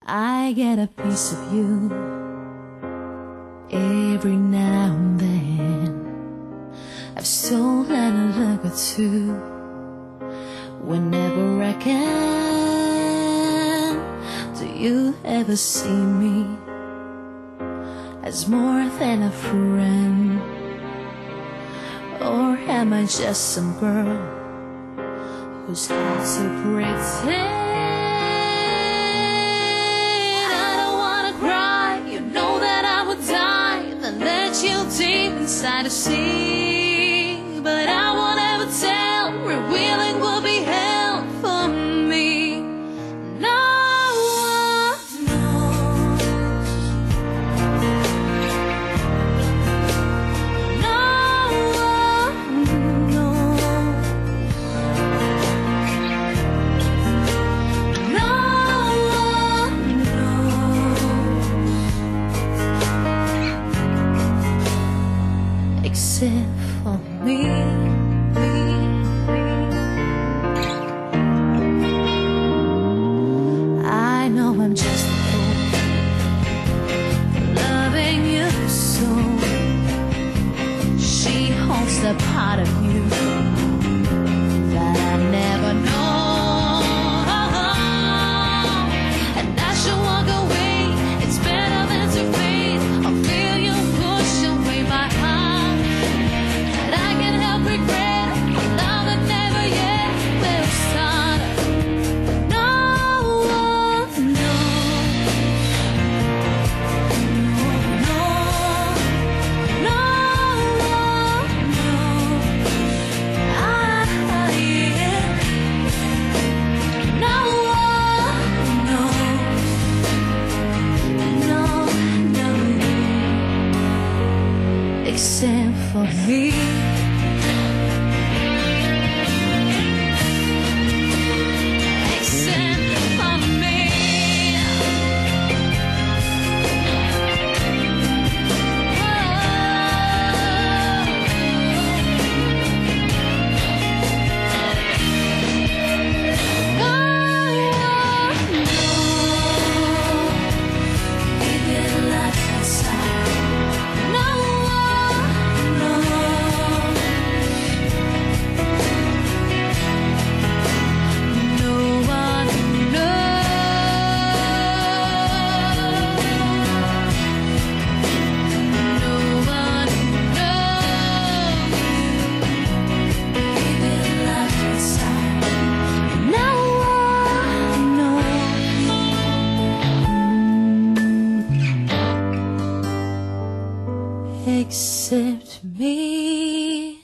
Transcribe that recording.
I get a piece of you every now and then. I've stolen a look or two whenever I can. Do you ever see me as more than a friend? Or am I just some girl who's had to pretend? Deep inside the sea, but I won't ever tell. Revealing will be hell for me. No one knows. No one knows. No one knows. Except for me. I know I'm just a fool, loving you so. She holds the part of you that I never know. And I should walk away. It's better than to fade. I'll feel you push away my heart. Except for me. Except me.